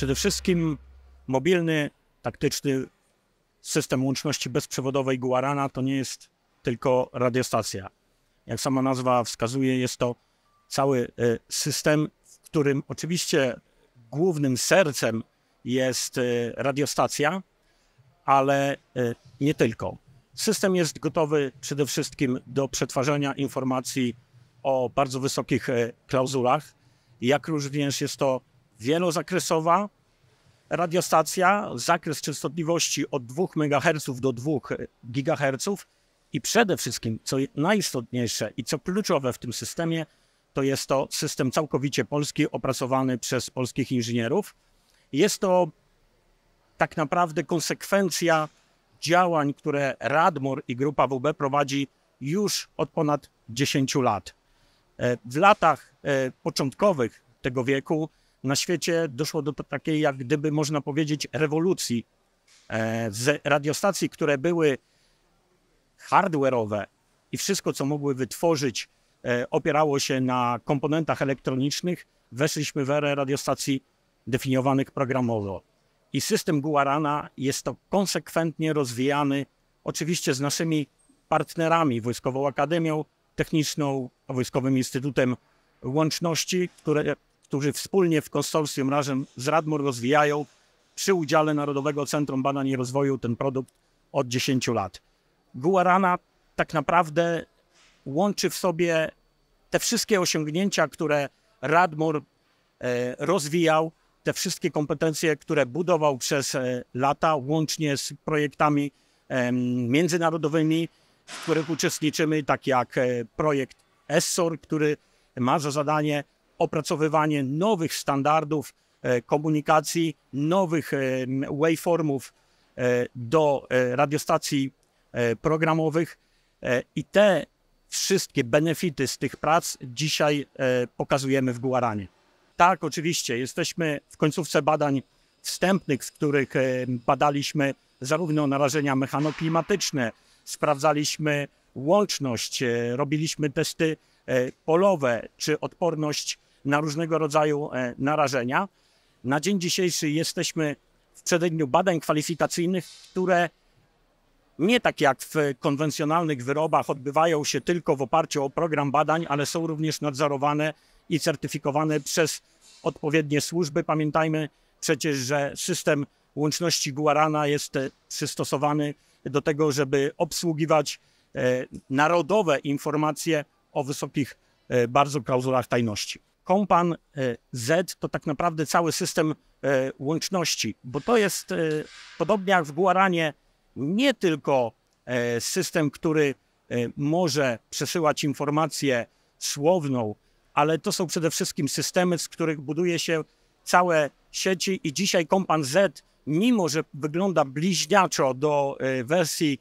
Przede wszystkim mobilny, taktyczny system łączności bezprzewodowej Guarana to nie jest tylko radiostacja. Jak sama nazwa wskazuje, jest to cały system, w którym oczywiście głównym sercem jest radiostacja, ale nie tylko. System jest gotowy przede wszystkim do przetwarzania informacji o bardzo wysokich klauzulach, jak również jest to wielozakresowa radiostacja, zakres częstotliwości od 2 MHz do 2 GHz i przede wszystkim, co najistotniejsze i co kluczowe w tym systemie, to jest to system całkowicie polski, opracowany przez polskich inżynierów. Jest to tak naprawdę konsekwencja działań, które Radmor i Grupa WB prowadzi już od ponad 10 lat. W latach początkowych tego wieku na świecie doszło do takiej, jak gdyby można powiedzieć, rewolucji. Z radiostacji, które były hardware'owe i wszystko, co mogły wytworzyć, opierało się na komponentach elektronicznych, weszliśmy w erę radiostacji definiowanych programowo. I system Guarana jest to konsekwentnie rozwijany, oczywiście z naszymi partnerami, Wojskową Akademią Techniczną, Wojskowym Instytutem Łączności, którzy wspólnie w konsorcjum razem z Radmor rozwijają przy udziale Narodowego Centrum Badań i Rozwoju ten produkt od 10 lat. Guarana tak naprawdę łączy w sobie te wszystkie osiągnięcia, które Radmor rozwijał, te wszystkie kompetencje, które budował przez lata, łącznie z projektami międzynarodowymi, w których uczestniczymy, tak jak projekt ESSOR, który ma za zadanie opracowywanie nowych standardów komunikacji, nowych waveformów do radiostacji programowych i te wszystkie benefity z tych prac dzisiaj pokazujemy w Guaranie. Tak, oczywiście, jesteśmy w końcówce badań wstępnych, w których badaliśmy zarówno narażenia mechanoklimatyczne, sprawdzaliśmy łączność, robiliśmy testy polowe czy odporność na różnego rodzaju narażenia. Na dzień dzisiejszy jesteśmy w przededniu badań kwalifikacyjnych, które nie tak jak w konwencjonalnych wyrobach odbywają się tylko w oparciu o program badań, ale są również nadzorowane i certyfikowane przez odpowiednie służby. Pamiętajmy przecież, że system łączności Guarana jest przystosowany do tego, żeby obsługiwać narodowe informacje o wysokich bardzo klauzulach tajności. Kompan Z to tak naprawdę cały system łączności, bo to jest podobnie jak w Guaranie nie tylko system, który może przesyłać informację słowną, ale to są przede wszystkim systemy, z których buduje się całe sieci i dzisiaj Kompan Z, mimo że wygląda bliźniaczo do wersji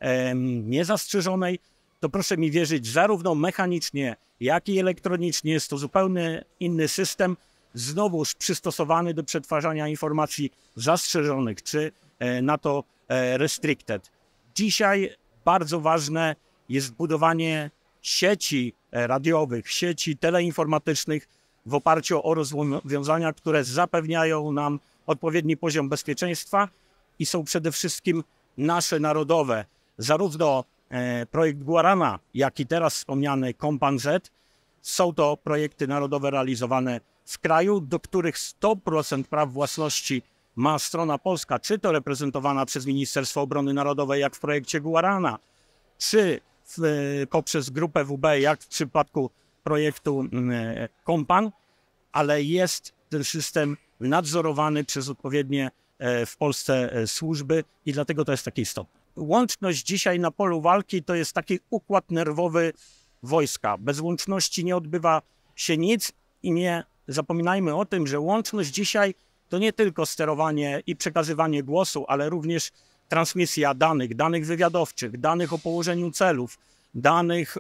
niezastrzeżonej, to proszę mi wierzyć, zarówno mechanicznie, jak i elektronicznie jest to zupełnie inny system, znowuż przystosowany do przetwarzania informacji zastrzeżonych, czy na to restricted. Dzisiaj bardzo ważne jest budowanie sieci radiowych, sieci teleinformatycznych w oparciu o rozwiązania, które zapewniają nam odpowiedni poziom bezpieczeństwa i są przede wszystkim nasze narodowe. Zarówno projekt Guarana, jak i teraz wspomniany Kompan Z są to projekty narodowe realizowane w kraju, do których 100% praw własności ma strona polska, czy to reprezentowana przez Ministerstwo Obrony Narodowej, jak w projekcie Guarana, czy poprzez Grupę WB, jak w przypadku projektu Kompan, ale jest ten system nadzorowany przez odpowiednie w Polsce służby i dlatego to jest takie istotne. Łączność dzisiaj na polu walki to jest taki układ nerwowy wojska. Bez łączności nie odbywa się nic i nie zapominajmy o tym, że łączność dzisiaj to nie tylko sterowanie i przekazywanie głosu, ale również transmisja danych, danych wywiadowczych, danych o położeniu celów, danych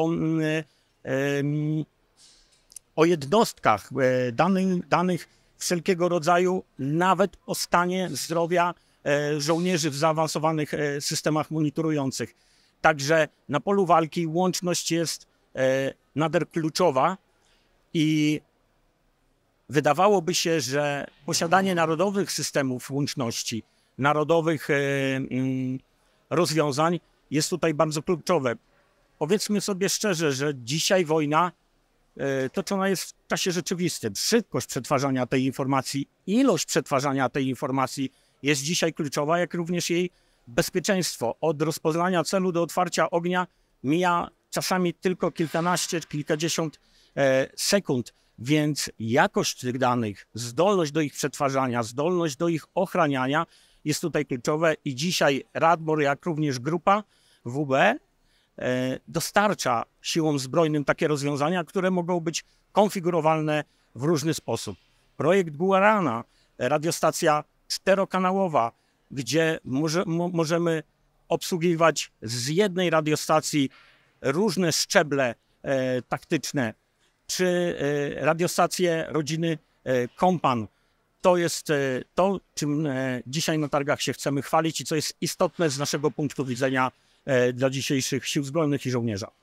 o jednostkach, danych wszelkiego rodzaju, nawet o stanie zdrowia żołnierzy w zaawansowanych systemach monitorujących. Także na polu walki łączność jest nader kluczowa i wydawałoby się, że posiadanie narodowych systemów łączności, narodowych rozwiązań jest tutaj bardzo kluczowe. Powiedzmy sobie szczerze, że dzisiaj wojna toczona jest w czasie rzeczywistym. Szybkość przetwarzania tej informacji, ilość przetwarzania tej informacji jest dzisiaj kluczowa, jak również jej bezpieczeństwo. Od rozpoznania celu do otwarcia ognia mija czasami tylko kilkanaście, kilkadziesiąt sekund, więc jakość tych danych, zdolność do ich przetwarzania, zdolność do ich ochraniania jest tutaj kluczowe i dzisiaj Radmor, jak również grupa WB dostarcza siłom zbrojnym takie rozwiązania, które mogą być konfigurowalne w różny sposób. Projekt Guarana, radiostacja czterokanałowa, gdzie możemy obsługiwać z jednej radiostacji różne szczeble taktyczne, czy radiostacje rodziny Kompan. To jest to, czym dzisiaj na targach się chcemy chwalić i co jest istotne z naszego punktu widzenia dla dzisiejszych sił zbrojnych i żołnierza.